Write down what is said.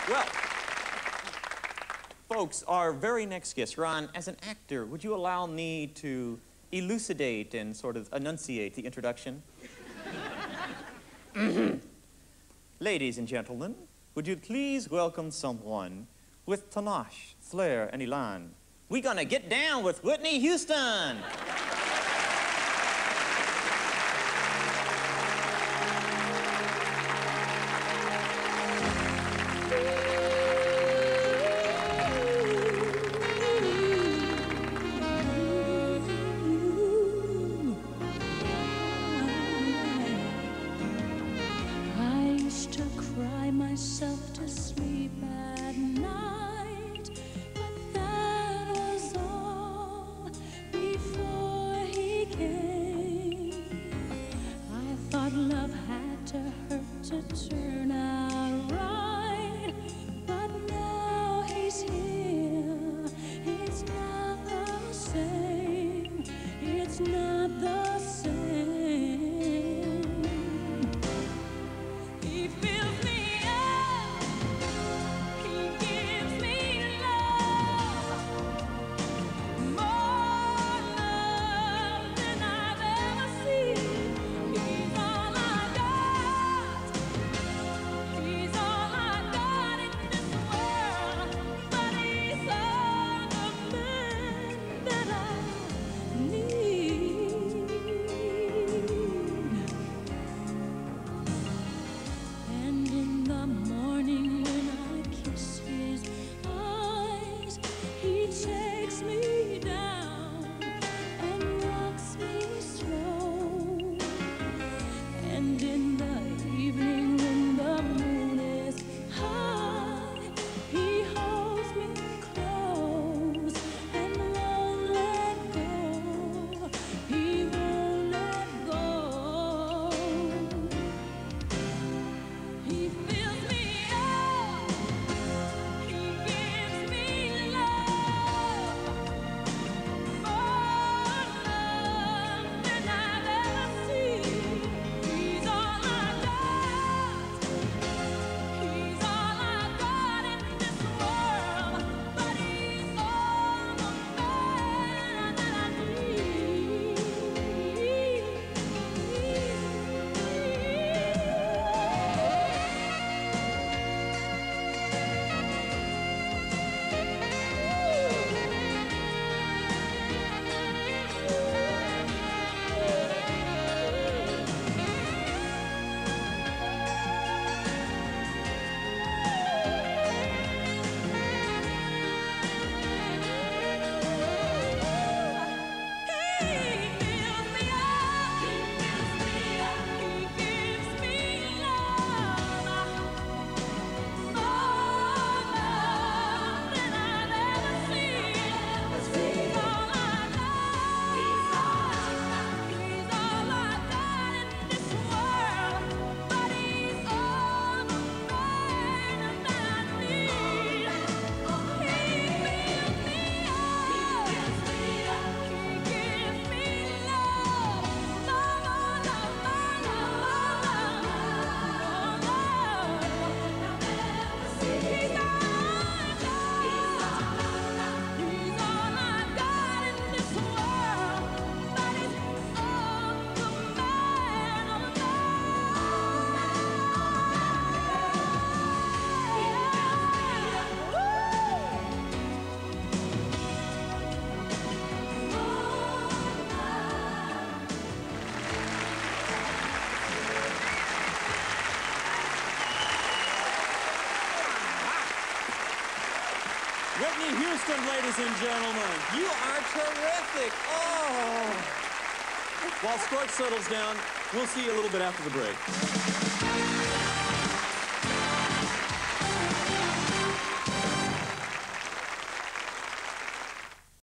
Well, folks, our very next guest, Ron, as an actor, would you allow me to elucidate and sort of enunciate the introduction? Ladies and gentlemen, would you please welcome someone with panache, flair, and elan? We're gonna get down with Whitney Houston. Myself to sleep at night, but that was all before he came. I thought love had to hurt to turn out right, but now he's here. It's not the same. It's not the same. He fills me. Whitney Houston, ladies and gentlemen. You are terrific. Oh. While Stork settles down, we'll see you a little bit after the break.